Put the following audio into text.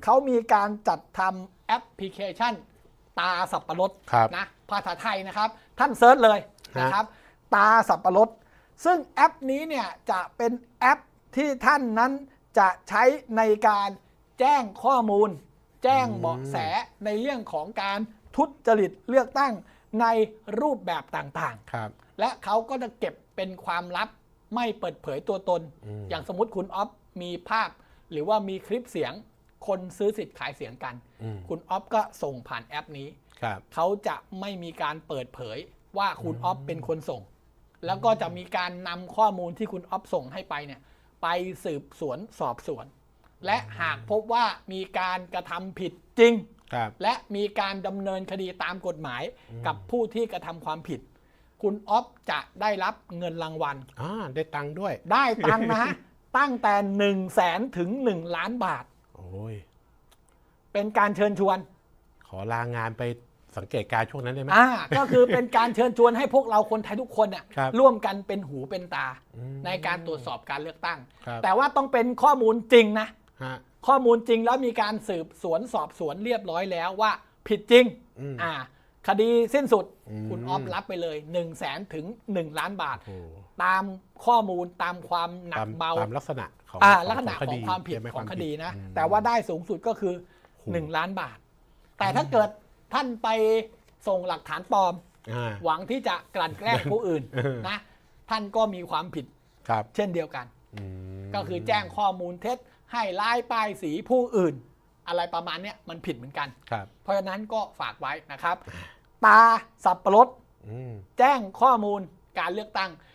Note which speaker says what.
Speaker 1: เขามีการจัดทำแอปพลิเคชันตาสับปะรดนะภาษาไทยนะครับท่านเซิร์ชเลยนะครับตาสับปะรดซึ่งแอปนี้เนี่ยจะเป็นแอปที่ท่านนั้นจะใช้ในการแจ้งข้อมูลแจ้งเบาะแสในเรื่องของการทุจริตเลือกตั้งในรูปแบบต่างๆและเขาก็จะเก็บเป็นความลับไม่เปิดเผยตัวตนอย่างสมมติคุณอ๊อฟมีภาพหรือว่ามีคลิปเสียงคนซื้อสิทธิ์ขายเสียงกันคุณอ๊อฟก็ส่งผ่านแอปนี้เขาจะไม่มีการเปิดเผยว่าคุณอ๊อฟเป็นคนส่งแล้วก็จะมีการนำข้อมูลที่คุณอ๊อฟส่งให้ไปเนี่ยไปสืบสวนสอบสวนและหากพบว่ามีการกระทำผิดจริงและมีการดำเนินคดีตามกฎหมายกับผู้ที่กระทำความผิดคุณอ๊อฟจะได้รับเงินรางวัล
Speaker 2: ได้ตังค์ด้วย
Speaker 1: ได้ตังค์นะฮะตั้งแต่100,000 ถึง 1 ล้านบาท
Speaker 2: โอ้ย
Speaker 1: เป็นการเชิญชวน
Speaker 2: ขอลางานไปสังเกตการช่วงนั้นได้ไหม
Speaker 1: ก็คือเป็นการเชิญชวนให้พวกเราคนไทยทุกคนเนี่ยร่วมกันเป็นหูเป็นตาในการตรวจสอบการเลือกตั้งแต่ว่าต้องเป็นข้อมูลจริงนะข้อมูลจริงแล้วมีการสืบสวนสอบสวนเรียบร้อยแล้วว่าผิดจริงคดีสิ้นสุดคุณอ๊อฟรับไปเลย100,000 ถึง 1 ล้านบาทตามข้อมูลตามความหนักเบา
Speaker 2: ตามลักษณะของ
Speaker 1: ความผิดของคดีนะแต่ว่าได้สูงสุดก็คือ1 ล้านบาทแต่ถ้าเกิดท่านไปส่งหลักฐานปลอมหวังที่จะกลั่นแกล้งผู้อื่นนะท่านก็มีความผิดเช่นเดียวกันก็คือแจ้งข้อมูลเท็จให้ร้ายป้ายสีผู้อื่นอะไรประมาณนี้มันผิดเหมือนกันเพราะฉะนั้นก็ฝากไว้นะครับตาสับปะรดแจ้งข้อมูลการเลือกตั้ง